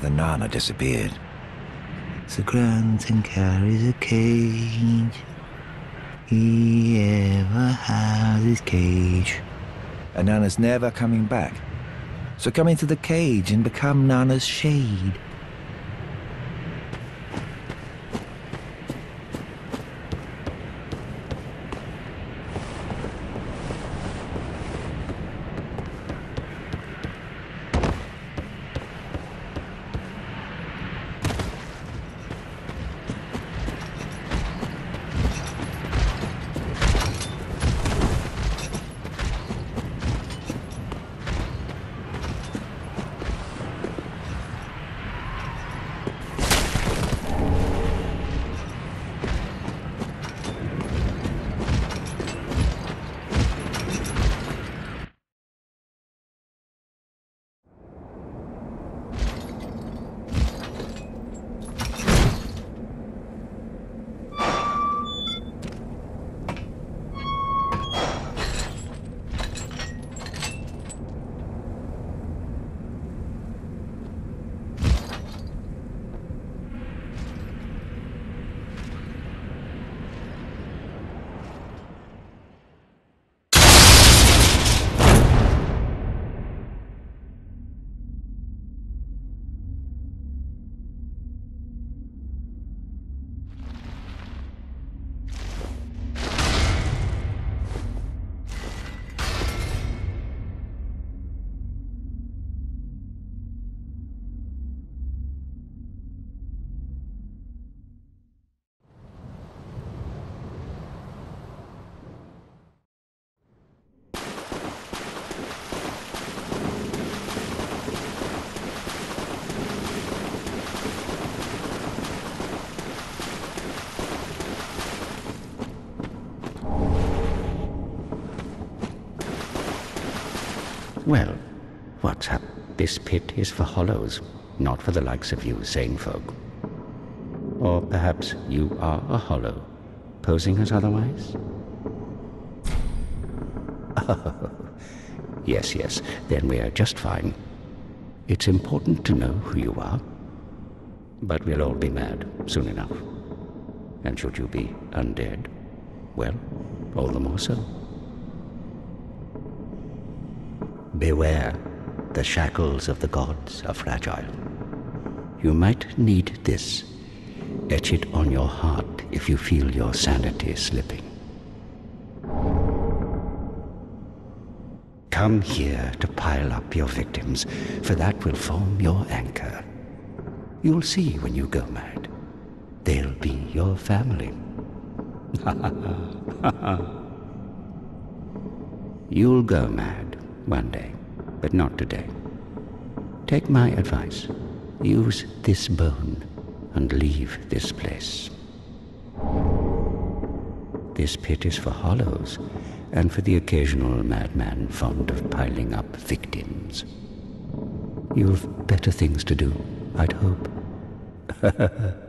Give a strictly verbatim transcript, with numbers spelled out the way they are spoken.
after Nana disappeared. Sir Granton carries a cage. He ever has his cage. And Nana's never coming back. So come into the cage and become Nana's shade. Well, what's up? This pit is for hollows, not for the likes of you sane folk. Or perhaps you are a hollow, posing as otherwise? Oh, yes, yes, then we are just fine. It's important to know who you are. But we'll all be mad soon enough. And should you be undead, well, all the more so. Beware, the shackles of the gods are fragile. You might need this. Etch it on your heart if you feel your sanity slipping. Come here to pile up your victims, for that will form your anchor. You'll see when you go mad. They'll be your family. You'll go mad one day, but not today. Take my advice. Use this bone and leave this place. This pit is for hollows and for the occasional madman fond of piling up victims. You've better things to do, I'd hope.